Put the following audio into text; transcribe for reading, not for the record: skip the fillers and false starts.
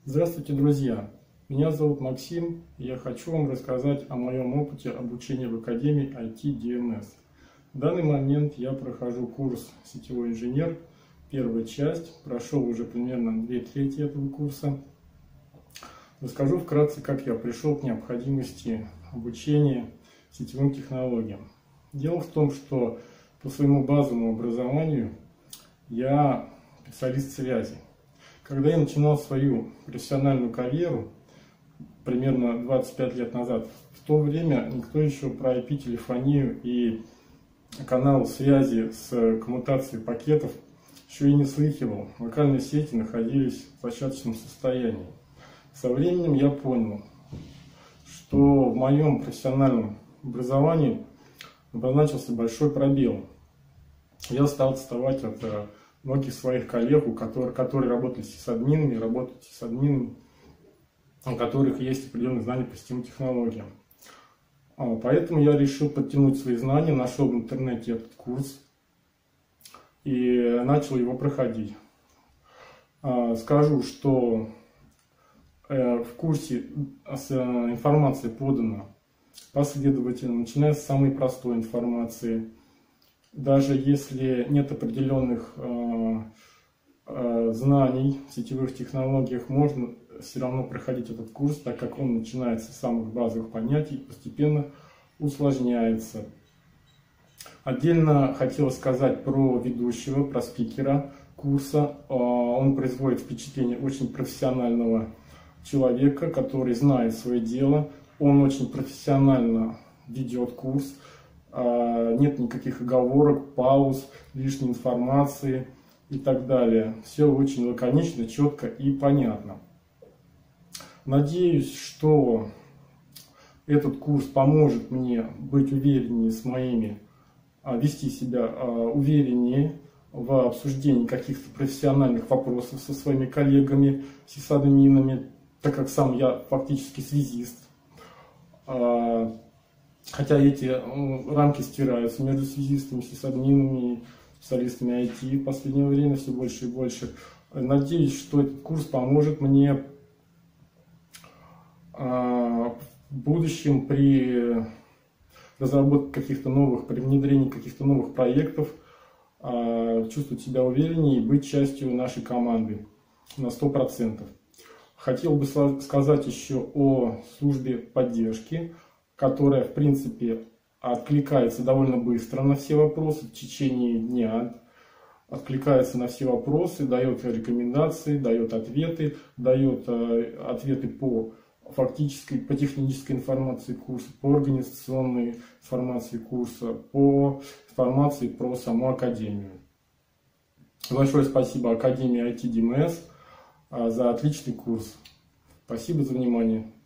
Здравствуйте, друзья! Меня зовут Максим, и я хочу вам рассказать о моем опыте обучения в Академии IT DMS. В данный момент я прохожу курс «Сетевой инженер», первая часть, прошел уже примерно 2/3 этого курса. Расскажу вкратце, как я пришел к необходимости обучения сетевым технологиям. Дело в том, что по своему базовому образованию я специалист связи. Когда я начинал свою профессиональную карьеру, примерно 25 лет назад, в то время никто еще про IP-телефонию и канал связи с коммутацией пакетов еще и не слыхивал. Локальные сети находились в зачаточном состоянии. Со временем я понял, что в моем профессиональном образовании обозначился большой пробел. Я стал отставать от многих своих коллег, которые работали с сисадминами, у которых есть определенные знания по сетевым технологиям. Поэтому я решил подтянуть свои знания, нашел в интернете этот курс и начал его проходить. Скажу, что в курсе информация подана последовательно, начиная с самой простой информации. Даже если нет определенных знаний в сетевых технологиях, можно все равно проходить этот курс, так как он начинается с самых базовых понятий и постепенно усложняется. Отдельно хотел сказать про ведущего, про спикера курса. Он производит впечатление очень профессионального человека, который знает свое дело. Он очень профессионально ведет курс. Нет никаких оговорок, пауз, лишней информации и так далее. Все очень лаконично, четко и понятно. Надеюсь, что этот курс поможет мне быть увереннее вести себя увереннее в обсуждении каких-то профессиональных вопросов со своими коллегами, сисадминами, так как сам я фактически связист. Хотя эти рамки стираются между связистами, сисадминами и специалистами IT в последнее время все больше и больше. Надеюсь, что этот курс поможет мне в будущем при разработке при внедрении каких-то новых проектов чувствовать себя увереннее и быть частью нашей команды на 100%. Хотел бы сказать еще о службе поддержки, которая, в принципе, откликается довольно быстро на все вопросы в течение дня, откликается на все вопросы, дает рекомендации, дает ответы по технической информации курса, по организационной информации курса, по информации про саму Академию. Большое спасибо Академии IT DMS за отличный курс. Спасибо за внимание.